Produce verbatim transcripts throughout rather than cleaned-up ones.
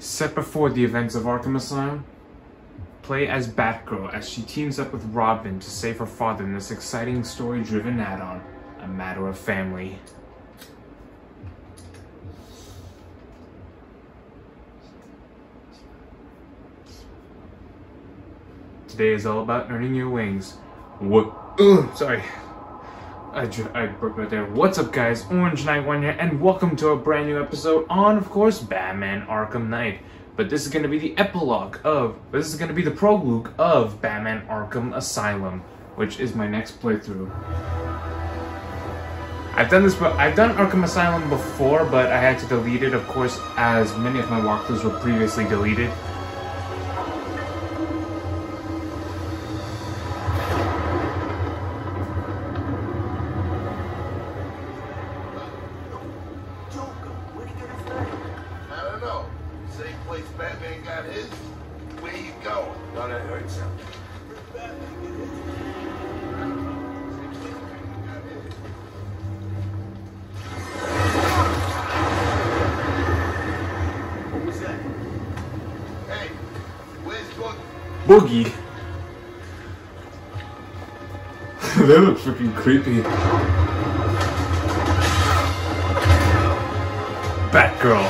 Set before the events of Arkham Asylum, play as Batgirl as she teams up with Robin to save her father in this exciting story-driven add-on, A Matter of Family. Today is all about earning your wings. What? Ugh, sorry. I, I broke right there. What's up, guys? Orange Knight One here, and welcome to a brand new episode on, of course, Batman Arkham Knight. But this is going to be the epilogue of, this is going to be the prologue of Batman Arkham Asylum, which is my next playthrough. I've done this, but I've done Arkham Asylum before, but I had to delete it, of course, as many of my walkthroughs were previously deleted. Boogie. They look freaking creepy. Batgirl.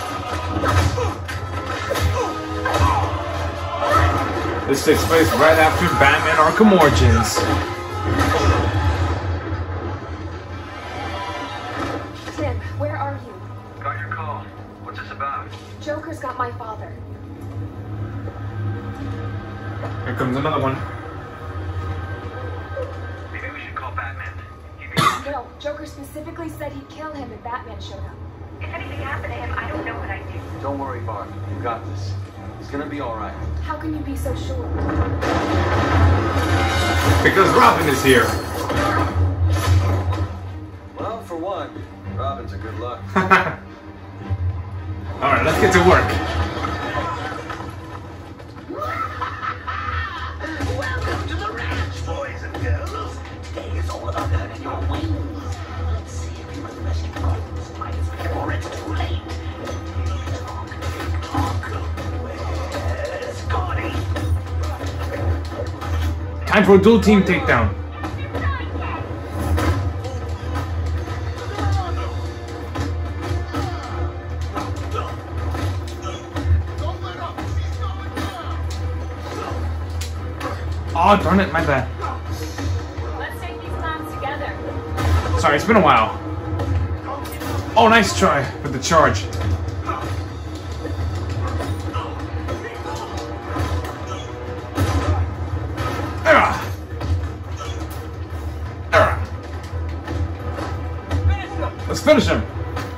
This takes place right after Batman Arkham Origins. Tim, where are you? Got your call. What's this about? Joker's got my father. Here comes another one. Maybe we should call Batman. No, Joker specifically said he'd kill him if Batman showed up. If anything happened to him, I don't know what I'd do. Don't worry, Barb. You got this. It's gonna be alright. How can you be so sure? Because Robin is here. Well, for one, Robin's a good luck. Alright, let's get to work. Welcome to the ranch, boys and girls. Today is all about earning your wings. Let's see if you can rescue Gotham's finest before it's too late. Where's Scotty? Time for a dual team takedown. Oh, darn it, my bad. Let's take these plans together. Sorry, it's been a while. Oh, nice try with the charge. Ah. Ah. Let's finish him.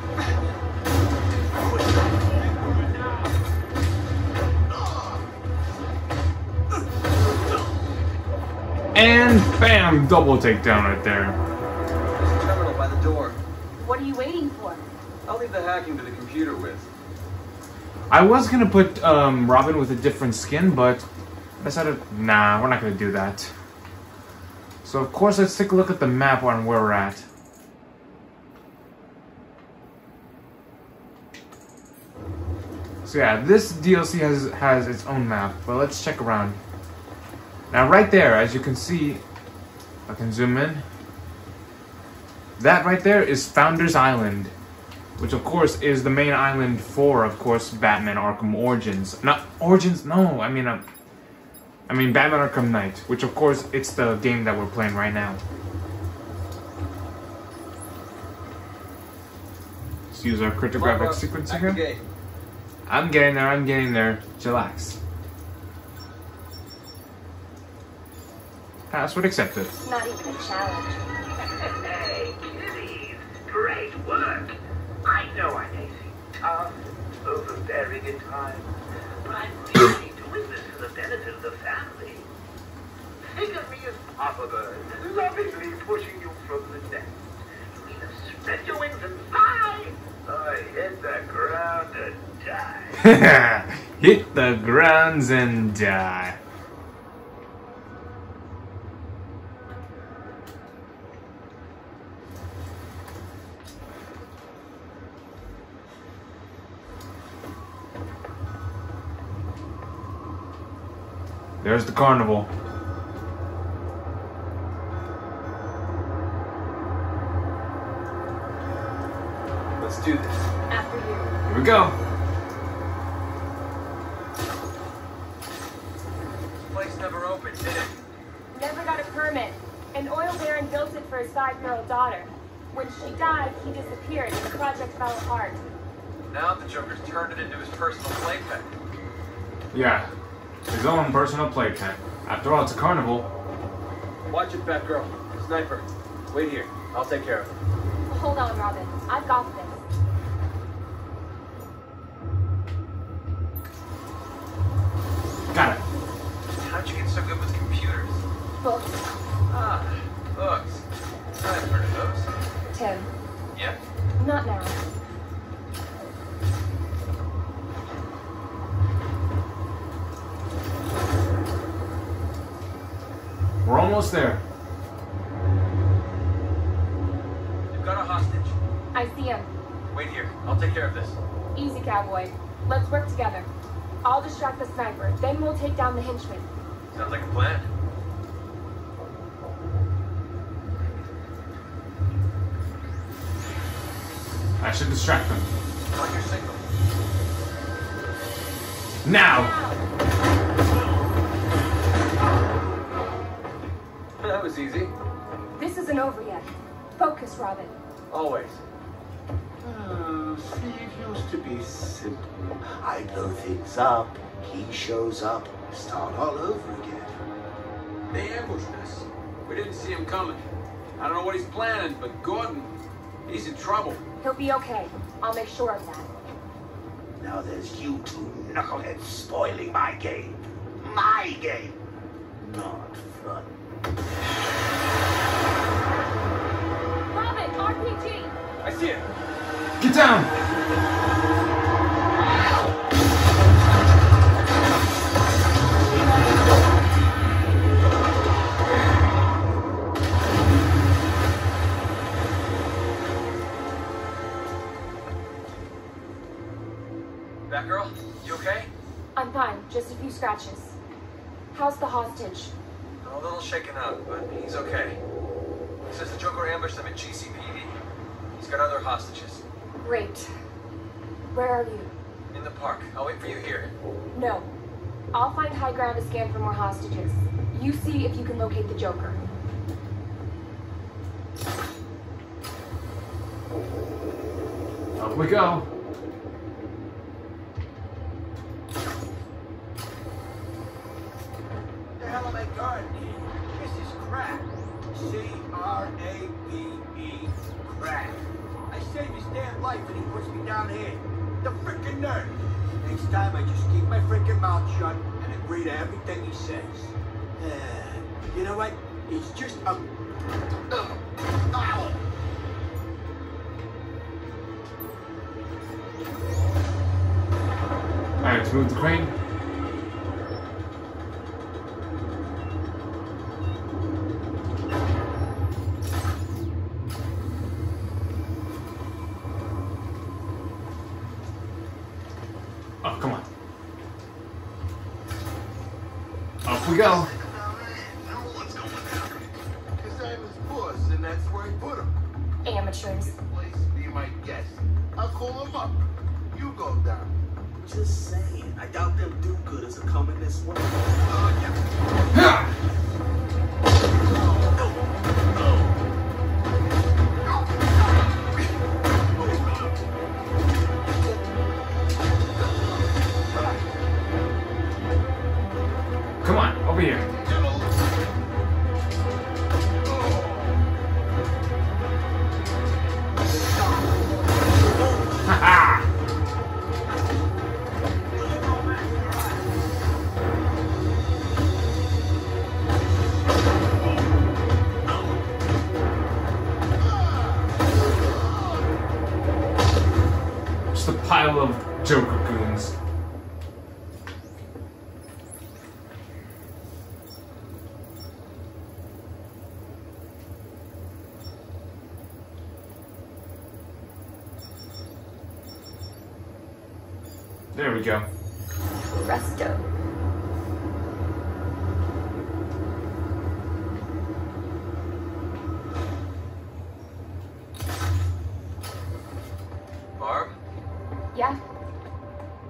And bam, double takedown right there. There's a terminal by the door. What are you waiting for? I'll leave the hacking to the computer with. I was gonna put um, Robin with a different skin, but I decided, nah, we're not gonna do that. So of course, let's take a look at the map on where we're at. So yeah, this D L C has has its own map, but let's check around. Now right there, as you can see, I can zoom in. That right there is Founders Island, which of course is the main island for, of course, Batman Arkham Origins. Not Origins, no, I mean, uh, I mean Batman Arkham Knight, which of course it's the game that we're playing right now. Let's use our cryptographic sequencer here. I'm getting there, I'm getting there. Chillax. Password accepted. Not even a challenge. Hey, kiddies, great work. I know I may seem tough, overbearing at times, but I'm really doing this for the benefit of the family. Think of me as Papa Bird, lovingly pushing you from the nest. You either spread your wings and fly, or hit the ground and die. Hit the grounds and die. There's the carnival. Let's do this. After you. Here we go. This place never opened, did it? Never got a permit. An oil baron built it for his five-year-old daughter. When she died, he disappeared and the project fell apart. Now the Joker's turned it into his personal playpen. Yeah, his own personal playpen. After all, it's a carnival. Watch it, Batgirl. Sniper. Wait here. I'll take care of it. Hold on, Robin. I've got this. Got it. How'd you get so good with computers? Books. Ah, books. I've heard of those. Tim. Yeah? Not now. We're almost there. You've got a hostage. I see him. Wait here. I'll take care of this. Easy, cowboy. Let's work together. I'll distract the sniper, then we'll take down the henchman. Sounds like a plan. I should distract them. On your signal. Now! That was easy. This isn't over yet. Focus, Robin. Always. Uh, Steve used to be simple. I blow things up, he shows up, start all over again. They ambushed us. We didn't see him coming. I don't know what he's planning, but Gordon, he's in trouble. He'll be okay. I'll make sure of that. Now there's you two knuckleheads spoiling my game. My game! Not fun. Robin, R P G! I see it. Get down! Batgirl, you okay? I'm fine. Just a few scratches. How's the hostage? A little shaken up, but he's okay. He says the Joker ambushed them at G C P D. He's got other hostages. Great. Where are you? In the park. I'll wait for you here. No. I'll find high ground to scan for more hostages. You see if you can locate the Joker. Up we go. What the hell am I guarding here? This is crack. C R A P E, crack. I saved his damn life and he puts me down here. The frickin' nerve. Next time I just keep my frickin' mouth shut and agree to everything he says. Uh, you know what? He's just a... Uh, ow. Alright, let's move the crane. Oh, come on. Up we go. His name is Puss, and that's where he put him. Amateurs. Place, be my guest. I'll call him up. You go down. Just saying, I doubt them do-gooders are coming this way. Uh, yeah. Ha! Come on, over here. Ha ha! Just a pile of Joker goons. There we go. Resto.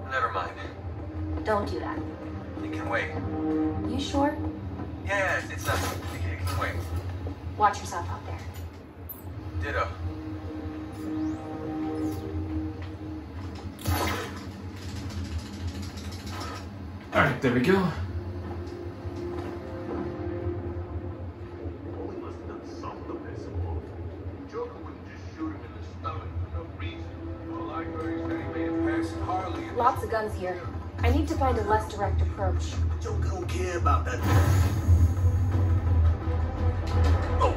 Never mind. Don't do that. It can wait. You sure? Yeah, it's nothing. It can, it can wait. Watch yourself out there. Ditto. Alright, there we go. Only must have done something to piss him off. Joker wouldn't just shoot him in the stomach for no reason. All I heard is that he made a pass at Harley. and- Lots of guns here. I need to find a less direct approach. Joker don't care about that. Oh.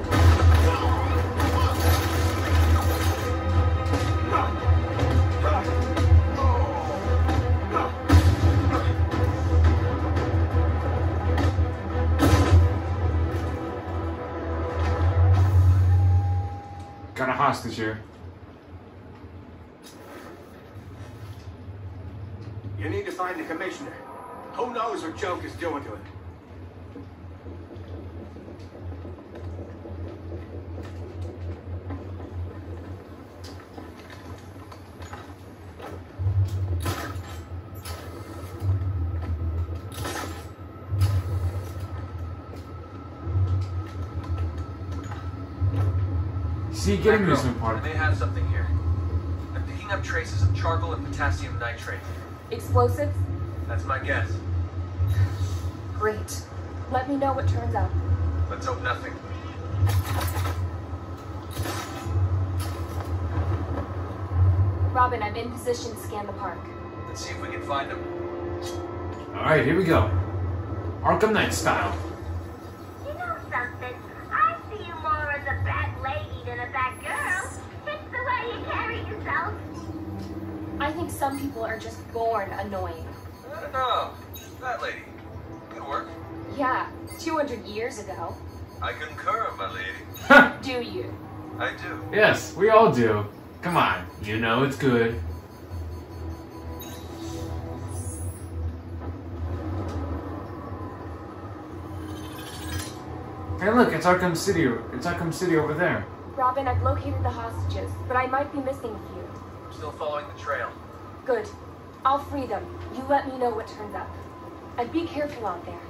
Got a hostage here. You need to find the commissioner. Who knows what Joker's doing to him? See, get Macro, amusement park. I may have something here. I'm picking up traces of charcoal and potassium nitrate. Explosives? That's my guess. Great. Let me know what turns up. Let's hope nothing. Robin, I'm in position to scan the park. Let's see if we can find them. Alright, here we go. Arkham Knight style. You know something? I see you more as a bad lady than a bad girl. It's the way you carry yourself. I think some people are just born annoying. I don't know. That lady. Good work. Yeah, two hundred years ago. I concur, my lady. Do you? I do. Yes, we all do. Come on, you know it's good. Hey look, it's Arkham City. It's Arkham City over there. Robin, I've located the hostages, but I might be missing a few. I'm still following the trail. Good. I'll free them. You let me know what turns up. And be careful out there.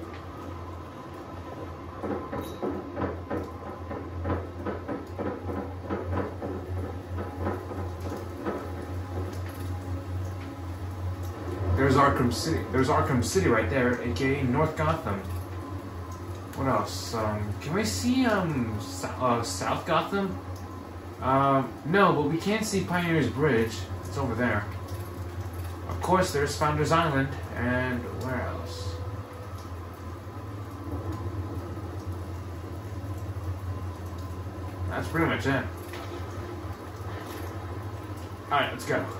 There's Arkham City. There's Arkham City right there, aka North Gotham. What else? Um, can we see um so uh, South Gotham? Um, no, but we can't see Pioneer's Bridge. It's over there. Of course, there's Founders Island, and where else? That's pretty much it. Alright, let's go.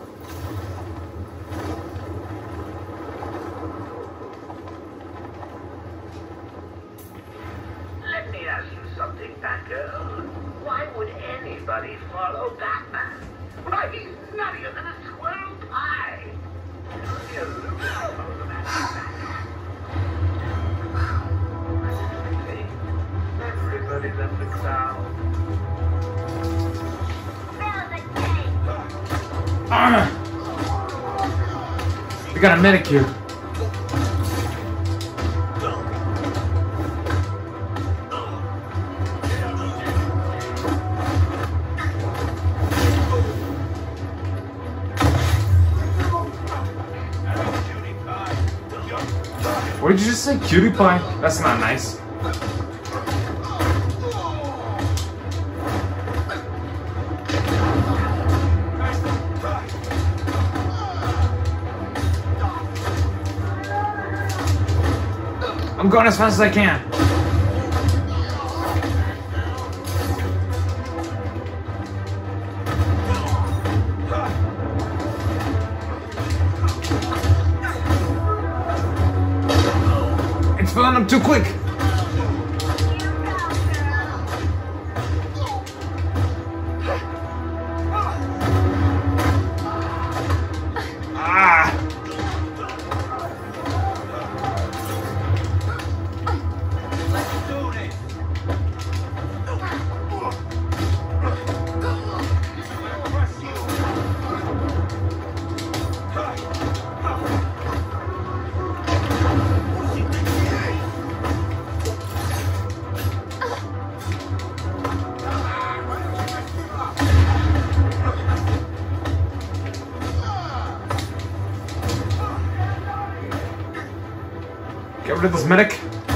Let me ask you something, Batgirl. Why would anybody follow Batman? Why, he's nuttier than a squirrel pie. You lose all the magic. Everybody left the crowd. Spill the tea. Ah! We got a medic here. What did you just say, cutie pie? That's not nice. I'm going as fast as I can. It's filling up too quick. Ah! Get rid of this medic.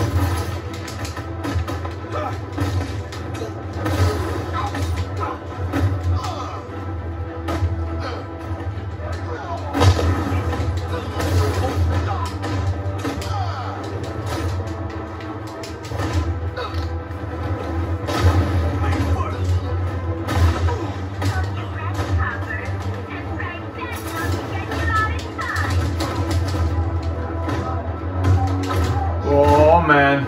Oh man.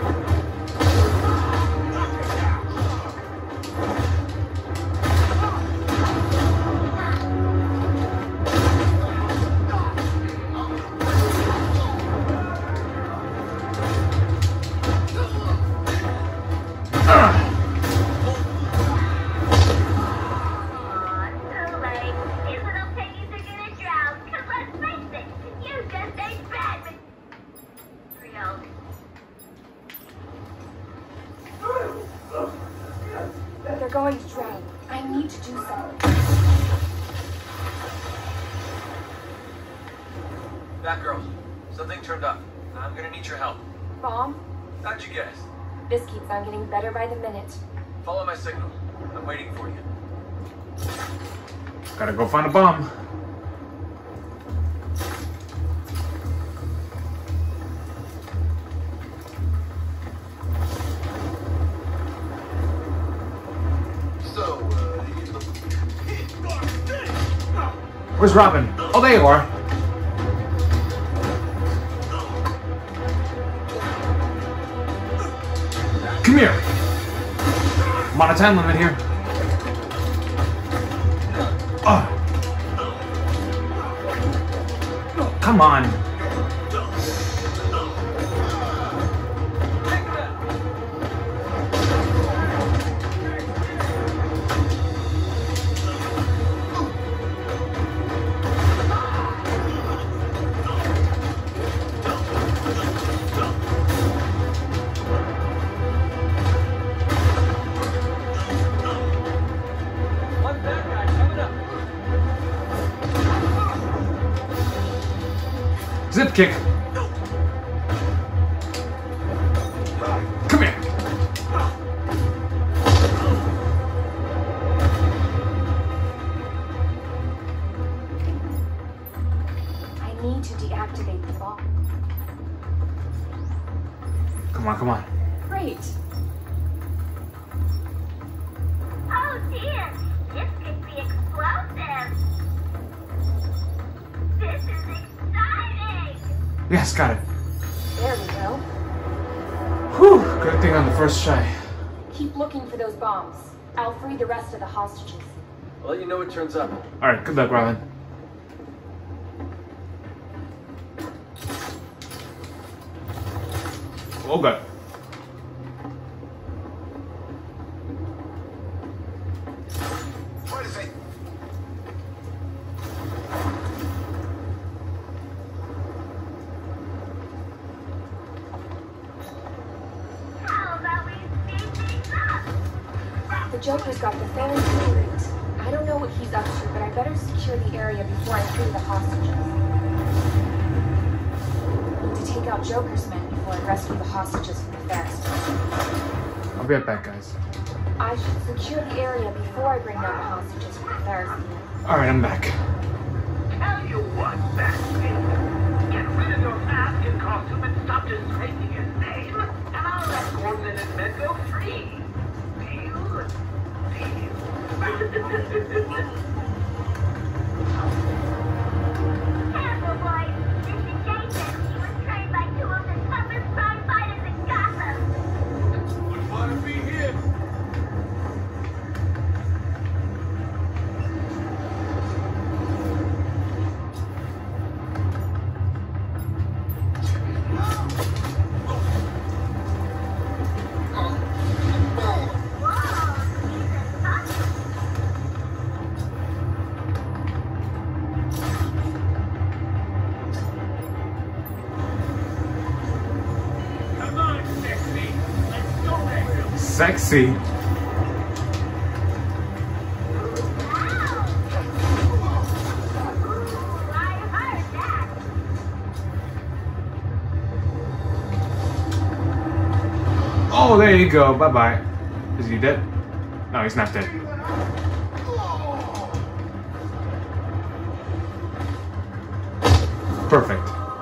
They're going to drown. I need to do something. Batgirl, something turned up. I'm gonna need your help. Bomb? How'd you guess? This keeps on getting better by the minute. Follow my signal. I'm waiting for you. Gotta go find a bomb. So, uh, you look... Where's Robin? Oh, there you are. Come here. I'm on a time limit here. Oh. Come on. One bad guy coming up. Zip kick. Come here. I need to deactivate the bomb. Come on, come on. Great. Oh dear, this could be explosive. This is exciting. Yes, got it. There we go. Whew, good thing on the first try. Keep looking for those bombs. I'll free the rest of the hostages. I'll let you know what turns up. Alright, good luck, Robin. Oh god. What is it? How about we speed things up? The Joker's got the Phantom Spirit. I don't know what he's up to, but I better secure the area before I free the hostages. Need to take out Joker's men before I rescue the hostages from the Ferris. I'll be right back, guys. I should secure the area before I bring down the hostages from the Ferris wheel. Alright, I'm back. Tell you what, Batman. Get rid of your mask and costume and stop disgracing his name, and I'll let Gordon and his men go free. Deal? Deal. Careful, boys. This is Jason. He was trained by two of the toughest crime fighters in Gotham. Wouldn't want to be here. Come on, sexy. Let's go there. Sexy. I heard that. Oh, there you go. Bye bye. Is he dead? No, he's not dead. Perfect.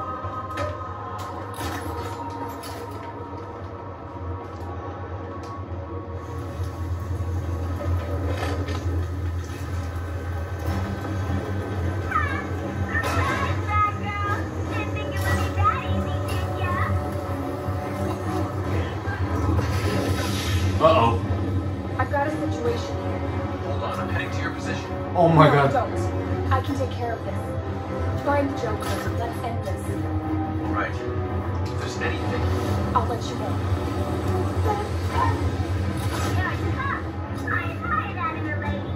Uh-oh. I've got a situation here. Hold on, I'm heading to your position. Oh my No, god. don't. I can take care of this. Find the Joker. Let's end this. Right. If there's anything... I'll let you know. I admire that in a lady.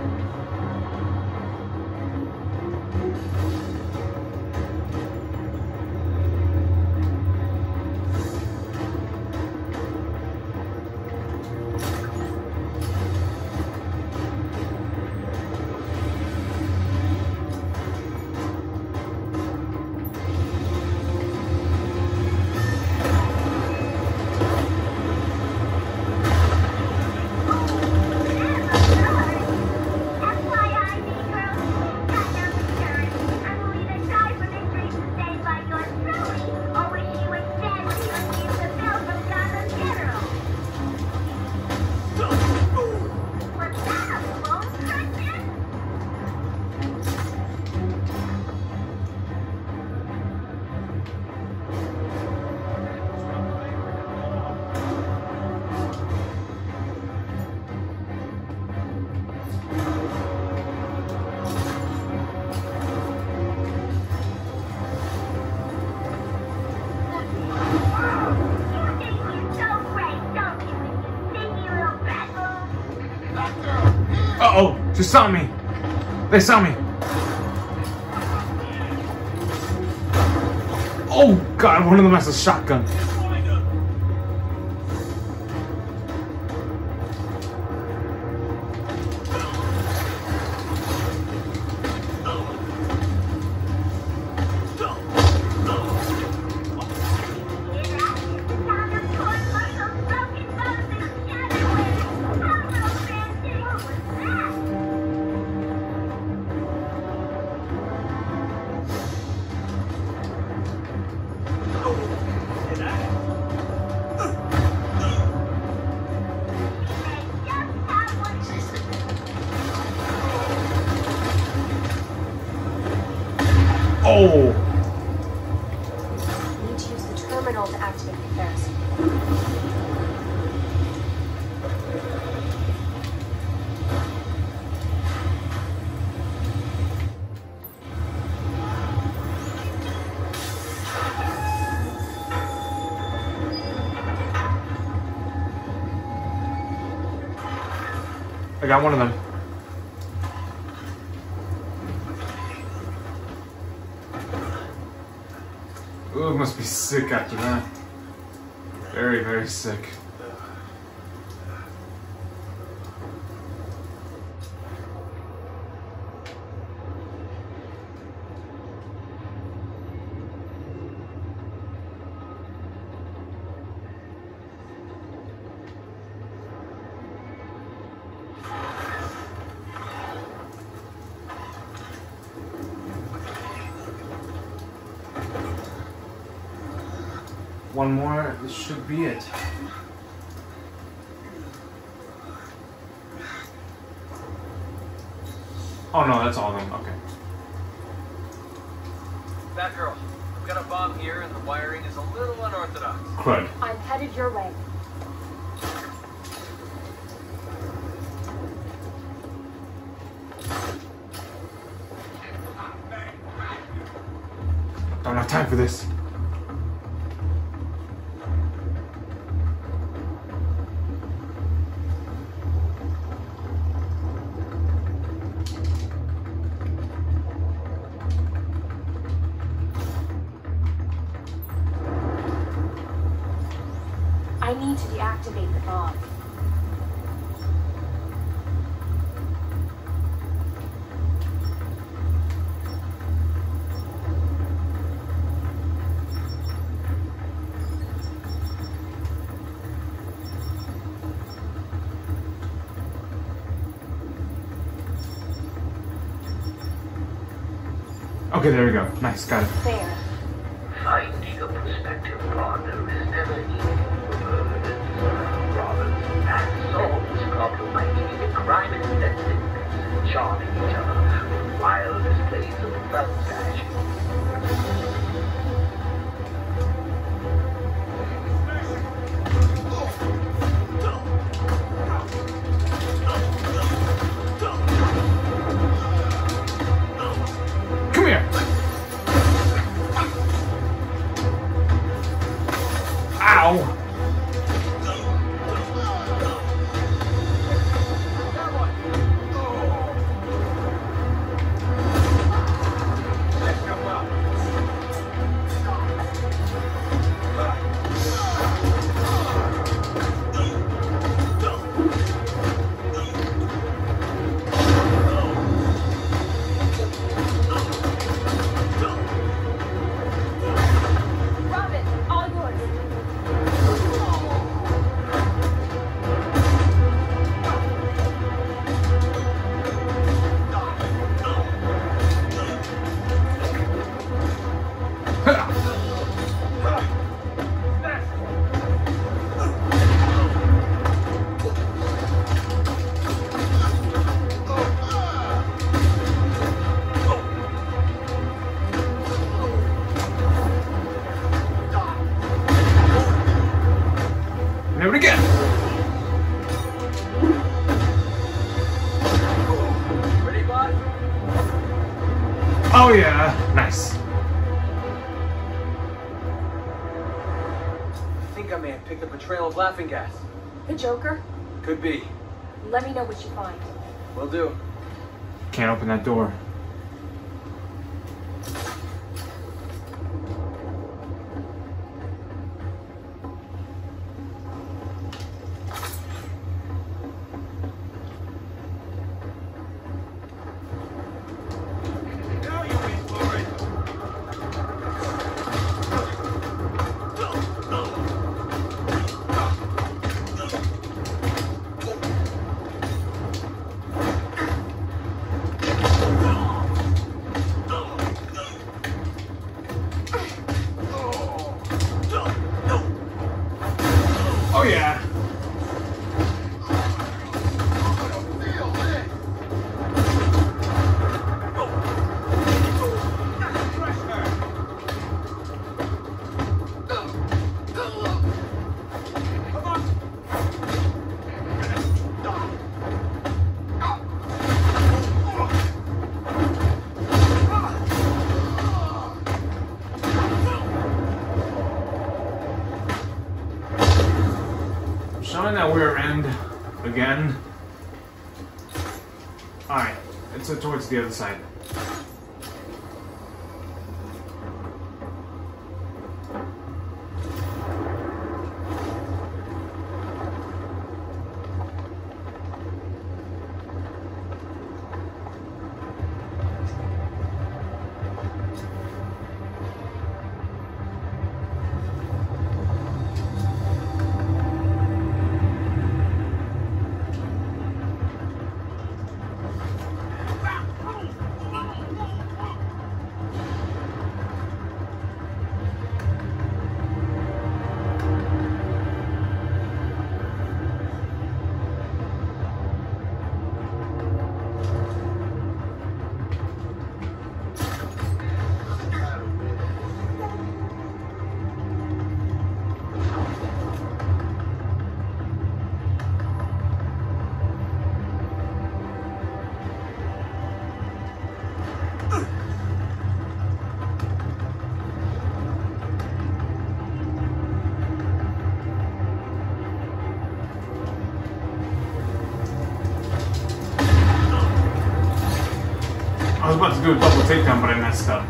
Uh-oh, she saw me. They saw me. Oh god, one of them has a shotgun. Oh! Need to use the terminal to activate the Ferris. I got one of them. Ooh, it must be sick after that. Very, very sick. One more, this should be it. Oh no, that's all of them, okay. Batgirl, I've got a bomb here and the wiring is a little unorthodox. Crud. I'm headed your way. Don't have time for this. I need to deactivate the bomb. Okay, there we go. Nice, got it. There. Finding a prospective partner is never easy for murderers, robbers, and solves problem by keeping the crime extensive, charming each other with wild displays of mustache. Come here. Ow. Robin, all yours. Do it again. Ready, bud? Oh yeah, nice. I think I may have picked up a trail of laughing gas. The Joker? Could be. Let me know what you find. Will do. Can't open that door. Oh yeah. Showing that we're end again. Alright, let's go towards the other side. I was about to do a double takedown, but I messed up.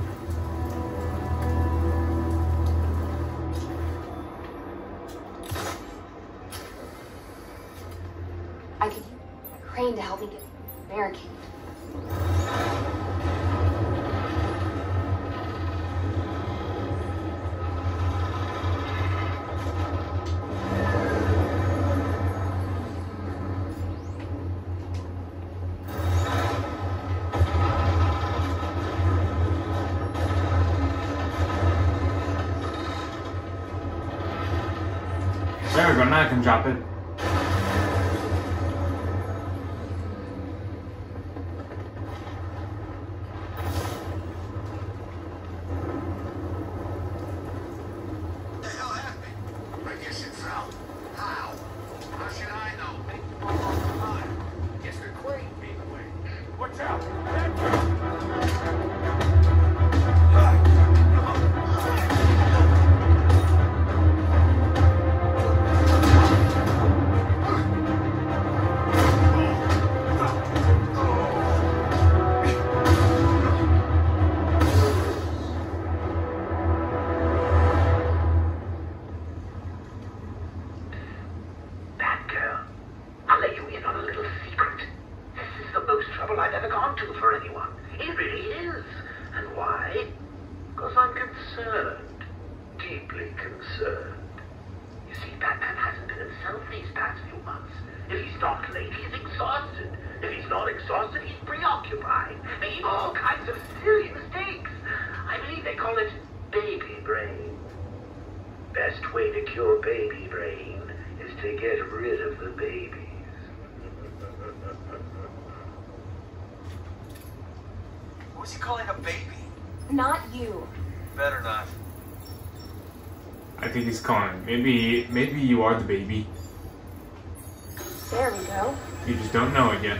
I could use a crane to help me get barricade. There we go, now I can drop it. What the hell happened? I guess it fell. How? How should I know? Guess the crane gave away. Watch out! Batgirl, I'll let you in on a little secret. This is the most trouble I've ever gone to for anyone. It really is. And why? Because I'm concerned. Deeply concerned. You see, Batman hasn't been himself these past few months. If he's not late, he's exhausted. If he's not exhausted, he's preoccupied, making all kinds of silly mistakes. I believe they call it baby brain. Best way to cure baby brain is to get rid of the babies. Who's he calling a baby? Not you. Better not. I think he's calling. Maybe, maybe you are the baby. There we go. You just don't know it yet.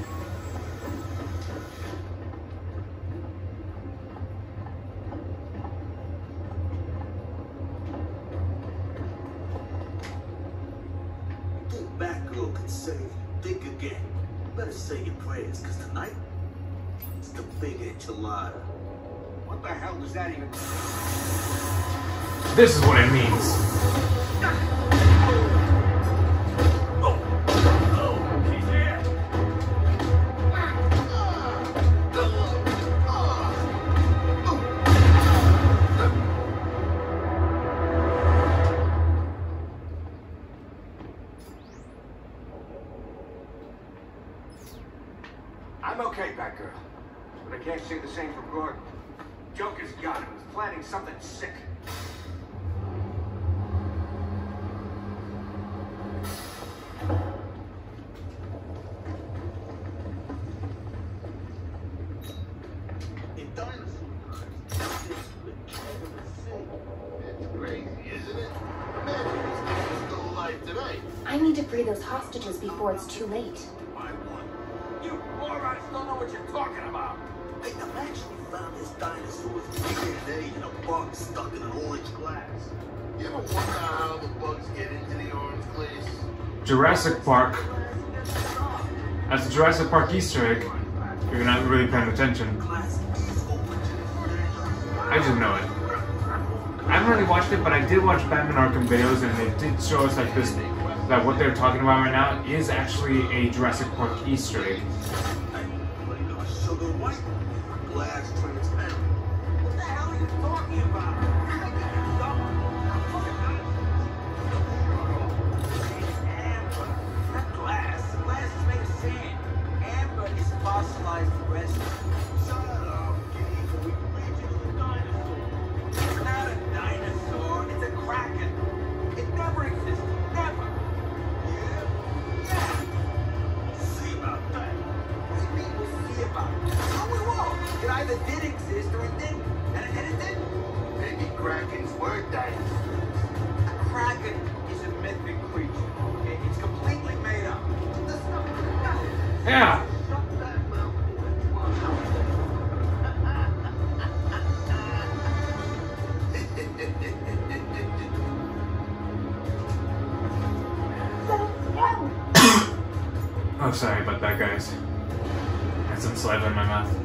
Think Batgirl could say, think again. Better say your prayers, because tonight, it's the big enchilada. What the hell does that even This is what it means. She's here! I'm okay, Batgirl. But I can't say the same for Gordon. Joker's got him. He's planning something sick. In dinosaur times, this would never sing. It's crazy, isn't it? Imagine these things are still alive today. I need to free those hostages before it's too late. My one. You morons don't know what you're talking about. Hey, imagine you found this dinosaur's D N A in a box stuck in an orange glass. You ever wonder how the bugs get into the orange glass? Jurassic Park. That's a Jurassic Park Easter egg. You're not really paying attention. Glass is open to the I didn't know it. I haven't really watched it, but I did watch Batman Arkham videos, and they did show us like this, that what they're talking about right now is actually a Jurassic Park Easter egg. Sugar white, glass transparent. What the hell are you talking about? It's amber, not glass. Glass is made of sand. Amber is fossilized resin. Shut up, Gage. We read you the dinosaur. It's not a dinosaur. It's a kraken. It never existed. Never. Yeah? Yeah. See about that. What do you mean we'll see about it? No, we won't. It either did exist or it didn't. And, and it didn't. Maybe Krakens were dinosaurs. A kraken is a mythic creature. Okay? It's completely made up. There's nothing about it. Yeah. Shut that mouth. Oh, sorry about that, guys. I had some saliva in my mouth.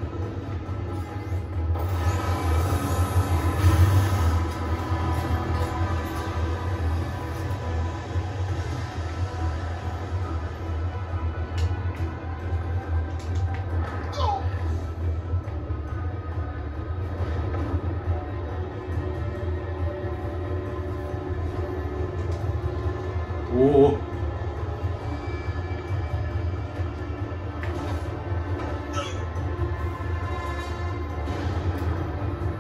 Ooh.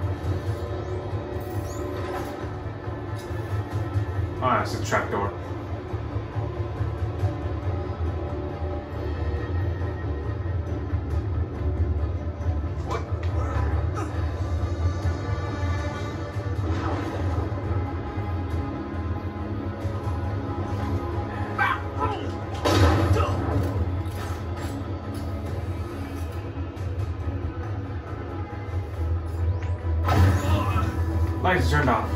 Oh, that's a trapdoor. Lights turned off.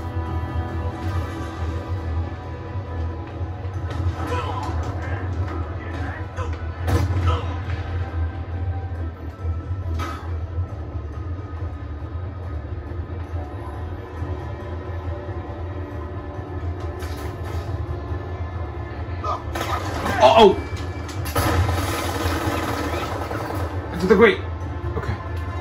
Uh-oh! Into the grate! Okay.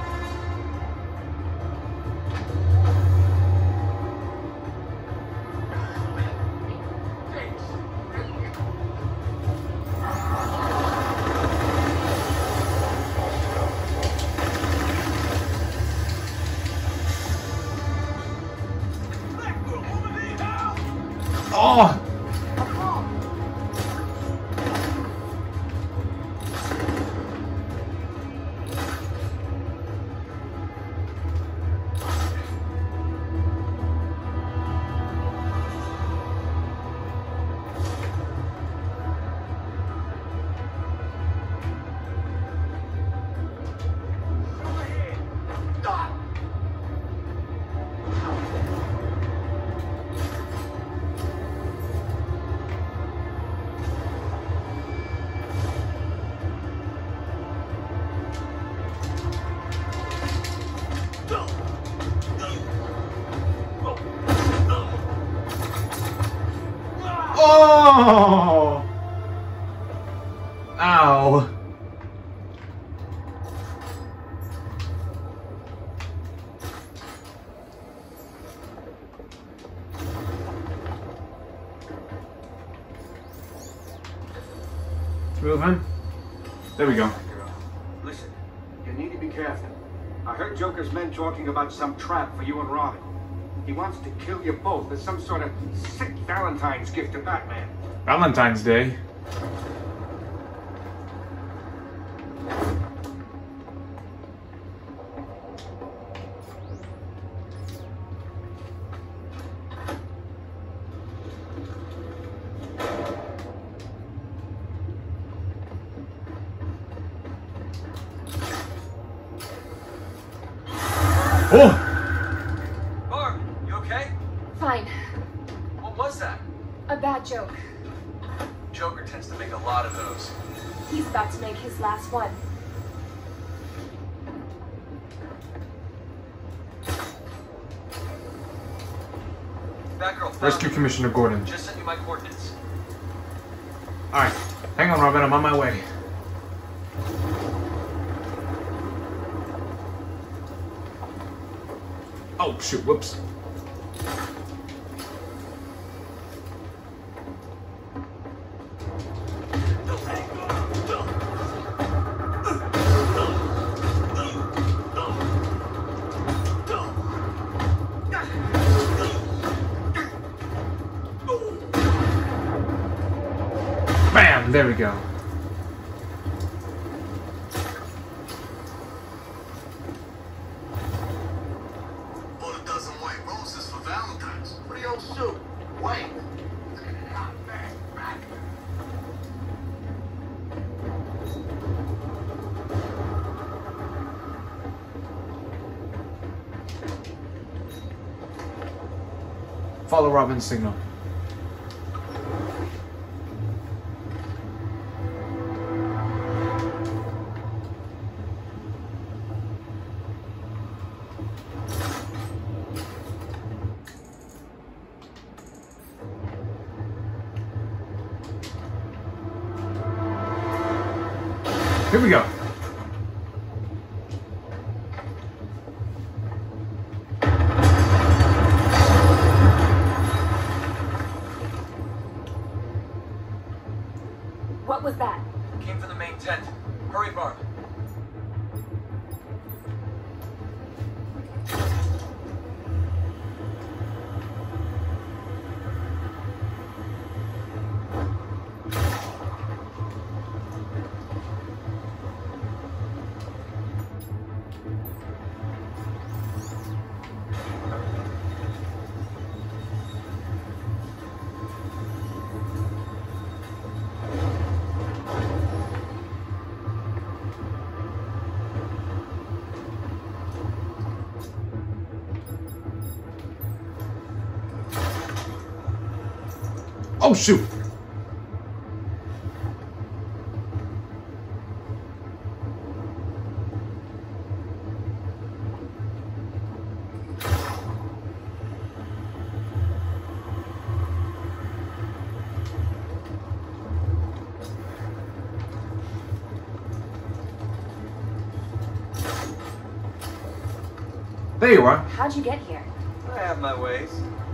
Oh! Oh! Ow. Move him. There we go. Listen, you need to be careful. I heard Joker's men talking about some trap for you and Robin. He wants to kill you both as some sort of sick Valentine's gift to Batman. Valentine's Day. Oh! Barb, you okay? Fine. What was that? A bad joke. Joker tends to make a lot of those. He's about to make his last one. Batgirl found Rescue you. Commissioner Gordon. Just sent you my coordinates. Alright. Hang on, Robin. I'm on my way. Oh, shoot. Whoops. Bam! There we go. Bought a dozen white roses for Valentine's. Pretty old suit. Wait. Not bad. Right. Follow Robin's signal. Here we go. What was that? Came from the main tent. Hurry, Barb. Oh, shoot. There you are. How'd you get here? I have my ways.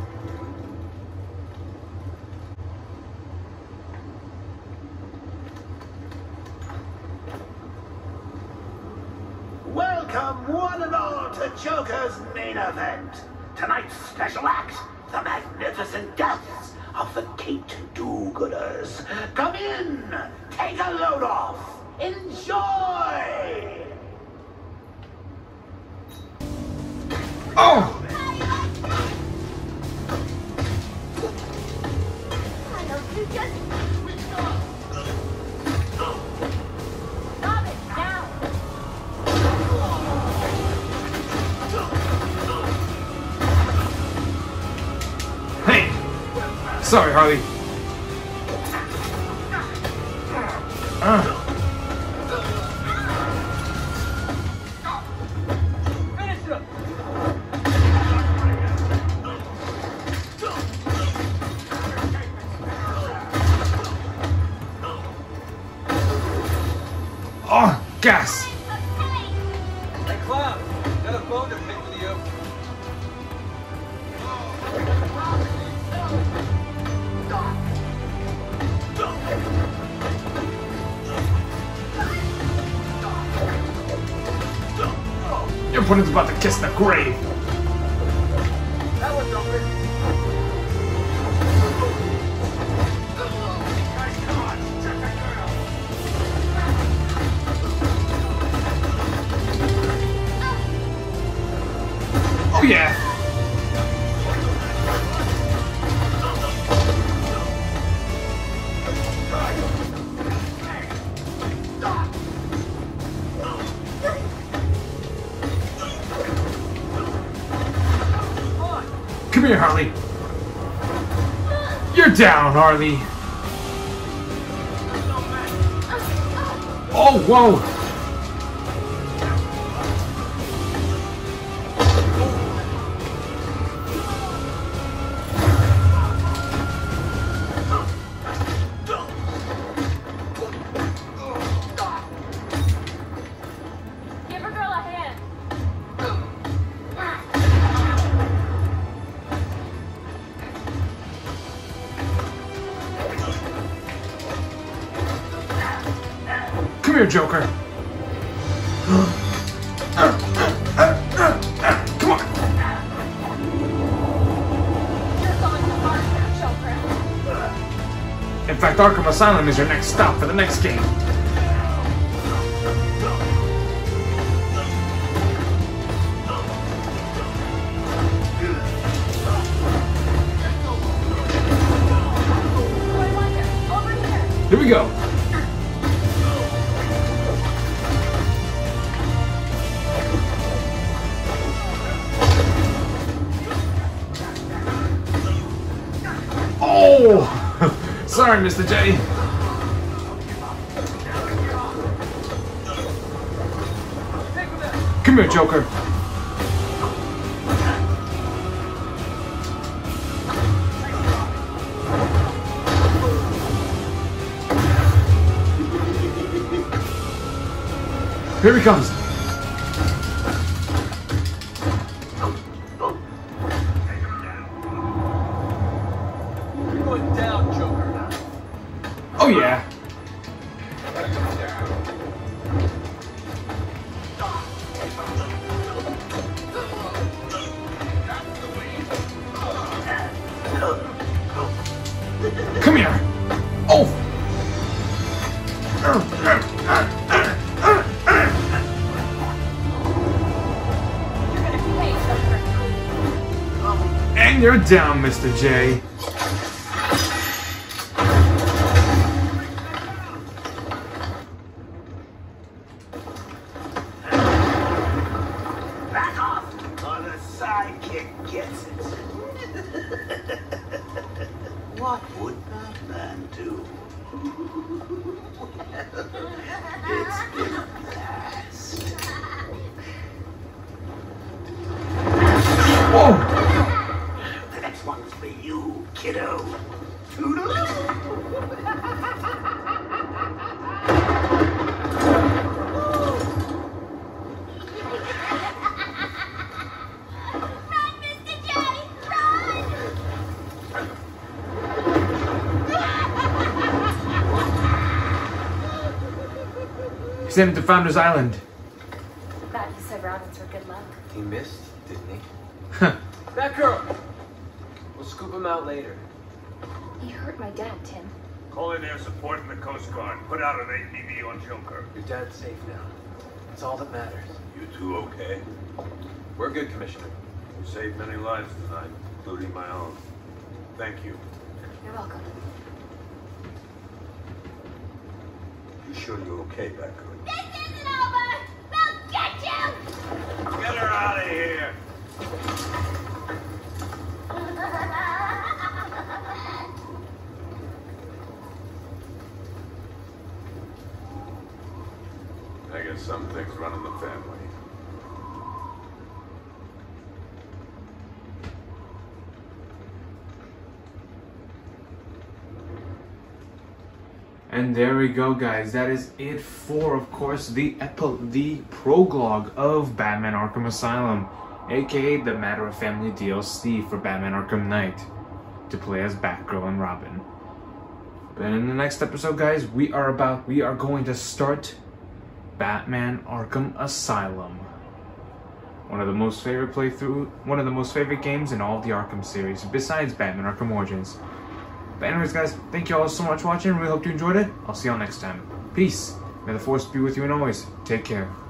Welcome, one and all, to Joker's main event. Tonight's special act, the magnificent deaths of the Caped Do-Gooders. Come in, take a load off, enjoy! Oh! I know you just... Stop it, now! Hey! Sorry, Harley. Uh. Oh, gas! Hey, Clown, got a bone to pick with you. Your opponent's about to kiss the grave. That was over. Oh yeah! Come here, Harley. You're down, Harley. Oh, whoa! Give a girl a hand. Come here, Joker. Come on. You're going too hard there, Joker. In fact, Arkham Asylum is your next stop for the next game. Roy Wonder, over here. Here we go. Oh! Sorry, Mister J. Come here, Joker. Here he comes. You're going down, Joker. Oh yeah. Come here. Oh. Hey, Joker. And you're down, Mister J. Back off, or the sidekick gets it. What would Batman do? It's been a blast. Whoa! The next one's for you, kiddo. Toodaloo! He sent him to Founder's Island. Thought you said Robins were good luck. He missed, didn't he? Huh. That girl! We'll scoop him out later. He hurt my dad, Tim. Call in air support from the Coast Guard. Put out an A P B on Joker. Your dad's safe now. That's all that matters. You two okay? We're good, Commissioner. You saved many lives tonight, including my own. Thank you. You're welcome. You sure you're okay, Batgirl? This isn't over! We'll get you! Get her out of here! I guess some things run in the family. And there we go, guys. That is it for, of course, the epi the prologue of Batman Arkham Asylum, aka the Matter of Family D L C for Batman Arkham Knight, to play as Batgirl and Robin. But in the next episode, guys, we are about we are going to start Batman Arkham Asylum, one of the most favorite playthrough, one of the most favorite games in all of the Arkham series, besides Batman Arkham Origins. But anyways, guys, thank you all so much for watching. Really hope you enjoyed it. I'll see y'all next time. Peace. May the force be with you and always. Take care.